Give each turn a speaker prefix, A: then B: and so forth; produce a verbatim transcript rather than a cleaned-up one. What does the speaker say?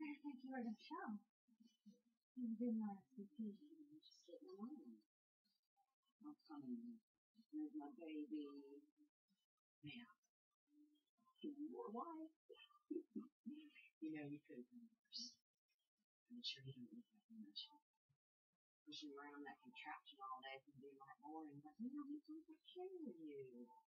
A: didn't think you were going to show. You didn't R S V P.
B: Just getting along. I'm coming. There's my baby. Now, your wife. You know, you could have done worse. I'm sure you don't look like much. Pushing around that contraption all day from being like boring. But, you know, he comes to care of you.